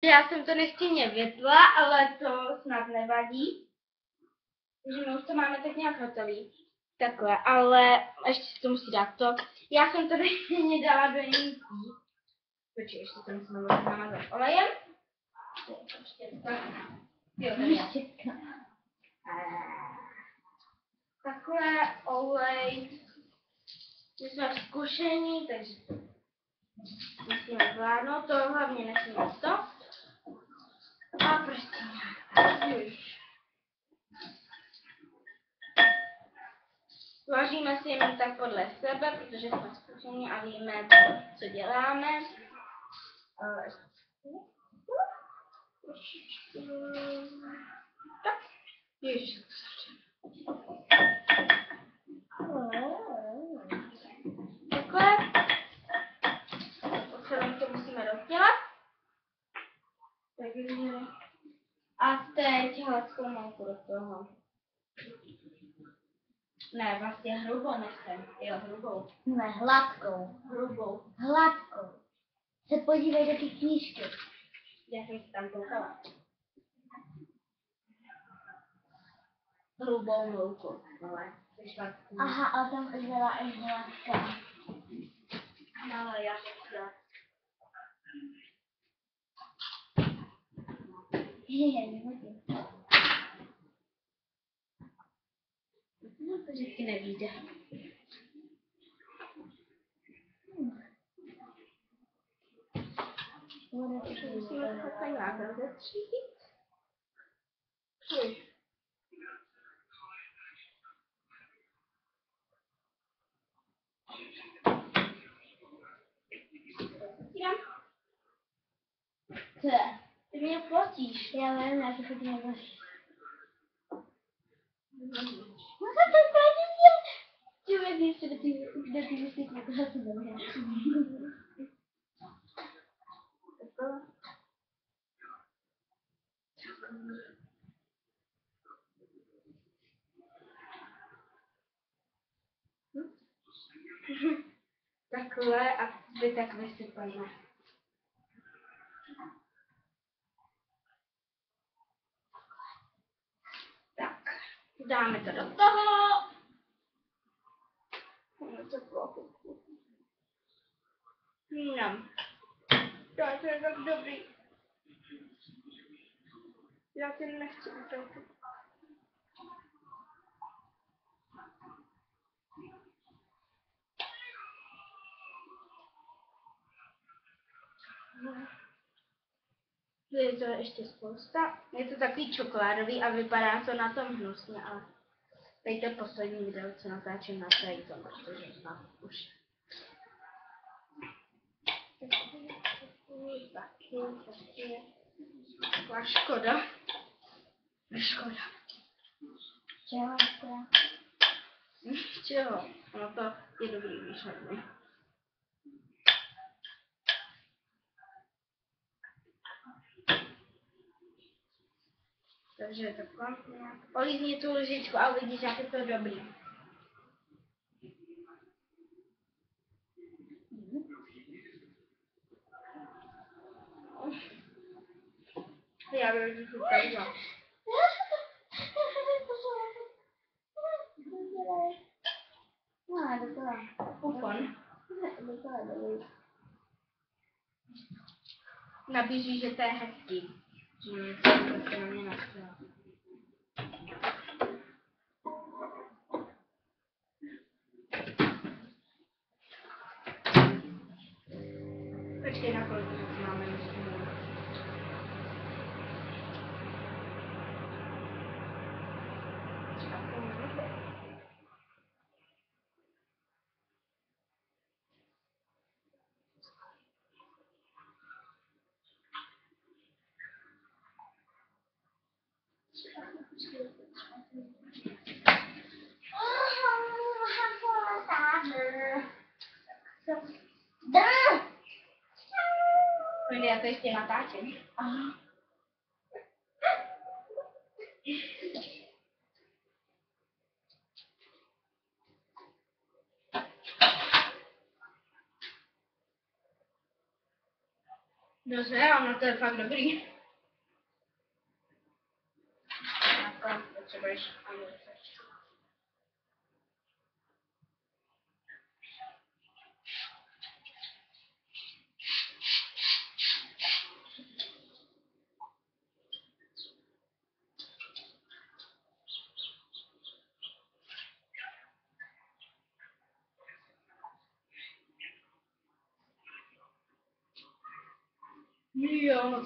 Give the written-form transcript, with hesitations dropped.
já jsem to nechtěně větla, ale to snad nevadí. Takže my už to máme tak nějak hotový. Takhle, ale ještě si to musí dát to. Já jsem to nechtěně dala do jiných. Počkej, ještě to musíme možná namazat olejem. Takhle olej. My jsme zkušení, takže musíme zvládnout. To hlavně nesmíme to. A prostě nějak. Vaříme si jenom tak podle sebe, protože jsme zkušení a víme, co děláme. Tak, ještě. Takhle. Po celém to musíme rozdělat. Takže. A teď hladkou mouku do toho. Ne, vlastně hrubou nechcem. Jo, hrubou. Ne, hladkou. Hrubou. Hladkou. Se podívej do ty knížky. Já jsem si tam koukala. Hrubou mouku. Ale aha, ale tam byla i hladká. no, já jsem Nehodím. no, to vždycky nevíde. Musíme to takhle nějak rozetřít. Ty mě fotíš. Já vím, já to chodím nebo. No to je Čuvěk ještě do ty musík na to dobře. Takhle a vy tak vysypeme. Tak, dáme to do toho. No. To je tak dobrý. Já si nechci utratit. Je to ještě spousta. Je to takový čokoládový a vypadá to na tom hnusně, ale tady to je poslední video, co natáčím na tady tom, protože snad už. Taky. Taková škoda. Škoda. Čeho škoda? Čeho? No to je dobrý, víš, hodně. Takže takhle nějak. Olízni tu lžičku a uvidíš, jak je to dobrý. Já bych to ukázala. No, docela. Ufon. Docela dobrý. Nabízí, že to je hezký. Že to se na mě nastalo. Počkej na kolik to máme ještě. Já to ještě natáčím. Aha. Dobře, ono to je fakt dobrý. Jako, potřebuješ amortizaci. Jo.